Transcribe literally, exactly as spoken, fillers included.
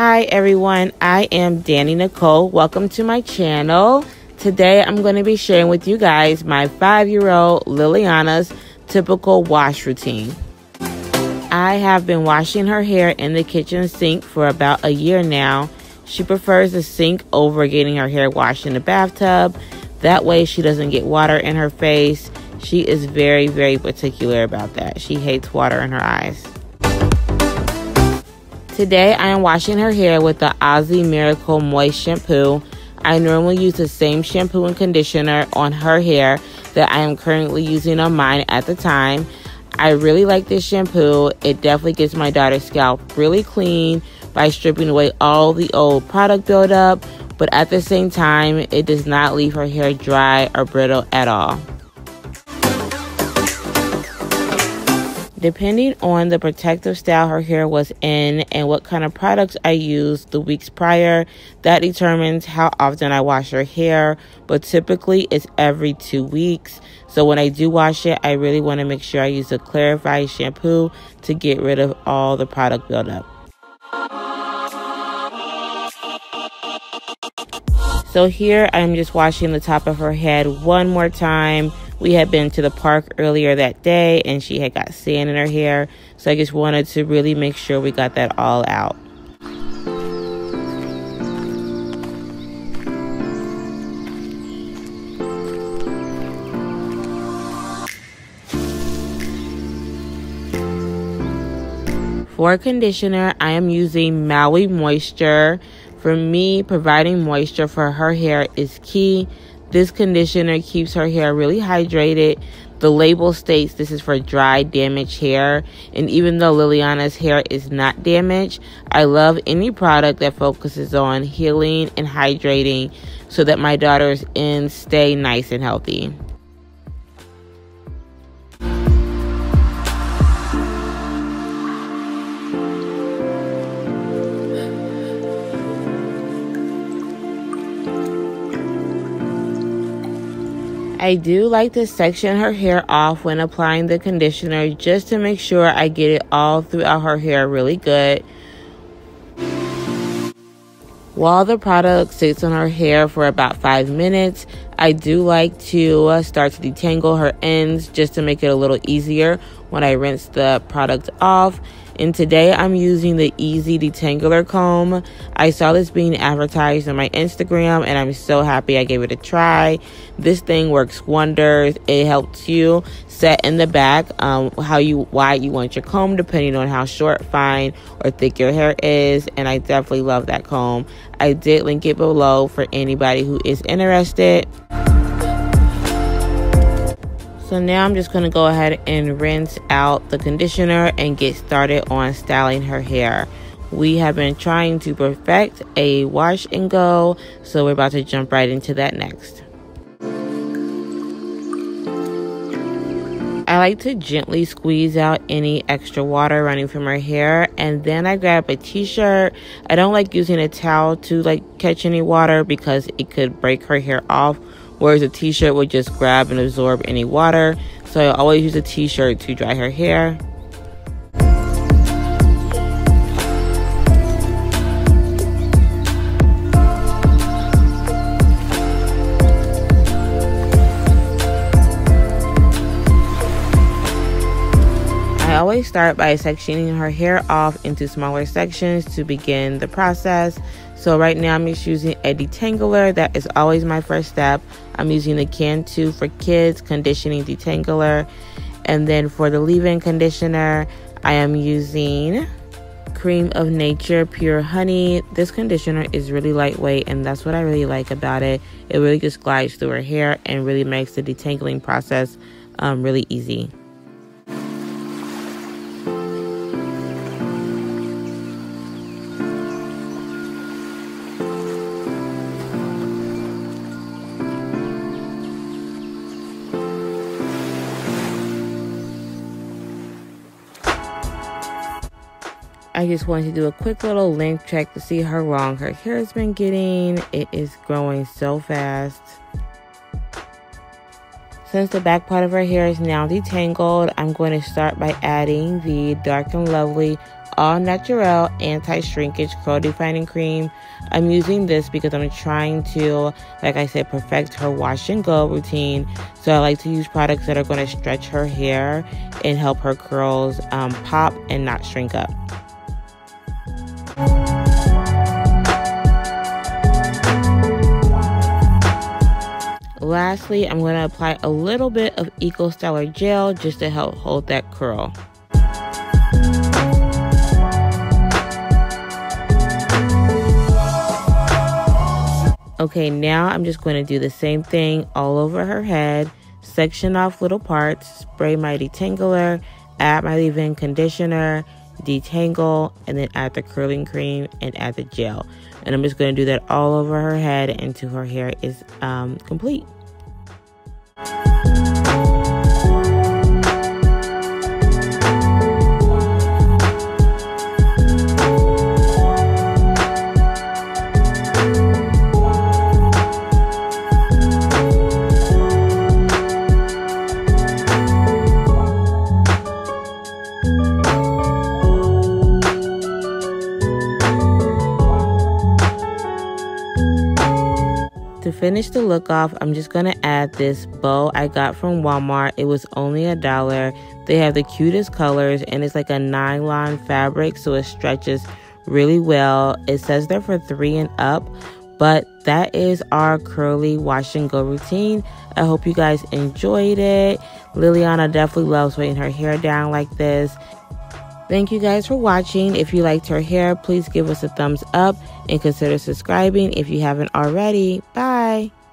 Hi everyone, I am Danny Nicole. Welcome to my channel. Today I'm going to be sharing with you guys my five-year-old Liliana's typical wash routine. I have been washing her hair in the kitchen sink for about a year now. She prefers the sink over getting her hair washed in the bathtub. That way she doesn't get water in her face. She is very, very particular about that. She hates water in her eyes. Today I am washing her hair with the Aussie Miracle Moist Shampoo. I normally use the same shampoo and conditioner on her hair that I am currently using on mine at the time. I really like this shampoo. It definitely gets my daughter's scalp really clean by stripping away all the old product buildup, but at the same time, it does not leave her hair dry or brittle at all. Depending on the protective style her hair was in and what kind of products I used the weeks prior, that determines how often I wash her hair, but typically it's every two weeks. So when I do wash it, I really want to make sure I use a clarified shampoo to get rid of all the product buildup. So here I'm just washing the top of her head one more time. We had been to the park earlier that day and she had got sand in her hair. So I just wanted to really make sure we got that all out. For conditioner, I am using Maui Moisture. For me, providing moisture for her hair is key. This conditioner keeps her hair really hydrated. The label states this is for dry, damaged hair. And even though Liliana's hair is not damaged, I love any product that focuses on healing and hydrating so that my daughter's ends stay nice and healthy. I do like to section her hair off when applying the conditioner just to make sure I get it all throughout her hair really good. While the product sits on her hair for about five minutes, I do like to uh, start to detangle her ends just to make it a little easier when I rinse the product off. And today I'm using the Easy Detangler Comb. I saw this being advertised on my Instagram and I'm so happy I gave it a try. This thing works wonders. It helps you set in the back um, how you wide you want your comb depending on how short, fine, or thick your hair is. And I definitely love that comb. I did link it below for anybody who is interested. So now I'm just going to go ahead and rinse out the conditioner and get started on styling her hair. We have been trying to perfect a wash and go, so we're about to jump right into that next. I like to gently squeeze out any extra water running from her hair, and then I grab a t-shirt. I don't like using a towel to like catch any water because it could break her hair off, whereas a t-shirt would just grab and absorb any water. So I always use a t-shirt to dry her hair. I always start by sectioning her hair off into smaller sections to begin the process. So right now I'm just using a detangler. That is always my first step. I'm using the Cantu for Kids Conditioning Detangler. And then for the leave-in conditioner, I am using Cream of Nature Pure Honey. This conditioner is really lightweight and that's what I really like about it. It really just glides through her hair and really makes the detangling process um, really easy. I just wanted to do a quick little length check to see how long her hair has been getting. It is growing so fast. Since the back part of her hair is now detangled, I'm going to start by adding the Dark and Lovely All Natural Anti-Shrinkage Curl Defining Cream. I'm using this because I'm trying to, like I said, perfect her wash and go routine. So I like to use products that are going to stretch her hair and help her curls um, pop and not shrink up. Lastly, I'm going to apply a little bit of Eco Styler gel just to help hold that curl. Okay, now I'm just going to do the same thing all over her head. Section off little parts, spray my detangler, add my leave-in conditioner, detangle, and then add the curling cream and add the gel. And I'm just going to do that all over her head until her hair is um, complete. To finish the look off, I'm just going to add this bow I got from Walmart. It was only a dollar. They have the cutest colors and it's like a nylon fabric, so it stretches really well. It says they're for three and up, but that is our curly wash and go routine. I hope you guys enjoyed it. Liliana definitely loves weighing her hair down like this. Thank you guys for watching. If you liked her hair, please give us a thumbs up and consider subscribing if you haven't already. Bye.